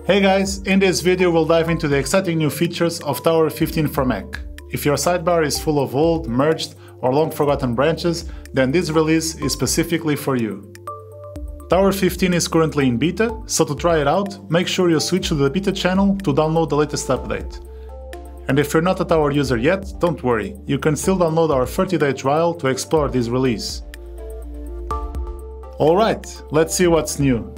Hey guys, in this video we'll dive into the exciting new features of Tahoe 15 for Mac. If your sidebar is full of old, merged or long forgotten branches, then this release is specifically for you. Tahoe 15 is currently in beta, so to try it out, make sure you switch to the beta channel to download the latest update. And if you're not a Tahoe user yet, don't worry, you can still download our 30-day trial to explore this release. Alright, let's see what's new.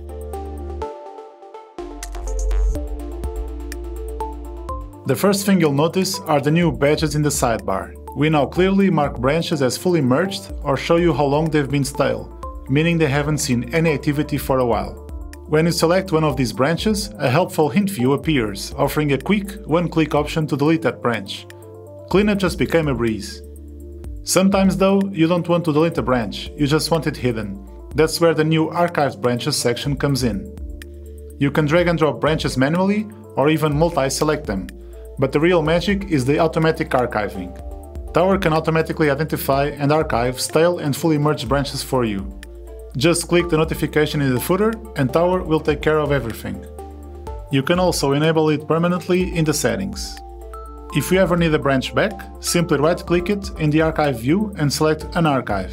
The first thing you'll notice are the new badges in the sidebar. We now clearly mark branches as fully merged or show you how long they've been stale, meaning they haven't seen any activity for a while. When you select one of these branches, a helpful hint view appears, offering a quick, one-click option to delete that branch. Cleanup just became a breeze. Sometimes though, you don't want to delete a branch, you just want it hidden. That's where the new Archived Branches section comes in. You can drag and drop branches manually, or even multi-select them. But the real magic is the automatic archiving. Tahoe can automatically identify and archive stale and fully merged branches for you. Just click the notification in the footer and Tahoe will take care of everything. You can also enable it permanently in the settings. If you ever need a branch back, simply right-click it in the archive view and select Unarchive.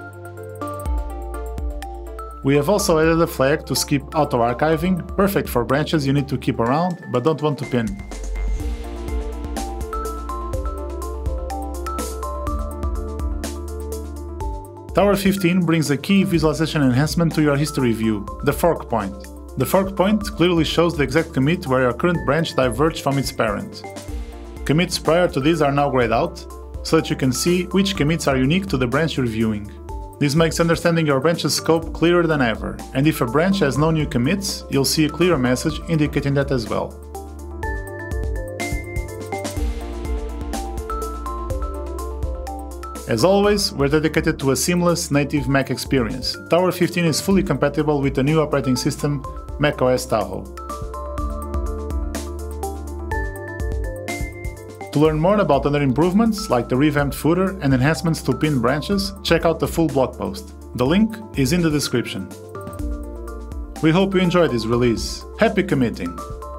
We have also added a flag to skip auto-archiving, perfect for branches you need to keep around but don't want to pin. Tahoe 15 brings a key visualization enhancement to your history view, the fork point. The fork point clearly shows the exact commit where your current branch diverged from its parent. Commits prior to this are now grayed out, so that you can see which commits are unique to the branch you're viewing. This makes understanding your branch's scope clearer than ever, and if a branch has no new commits, you'll see a clear message indicating that as well. As always, we're dedicated to a seamless native Mac experience. Tahoe 15 is fully compatible with the new operating system, macOS Tahoe. To learn more about other improvements, like the revamped footer and enhancements to pinned branches, check out the full blog post. The link is in the description. We hope you enjoyed this release. Happy committing!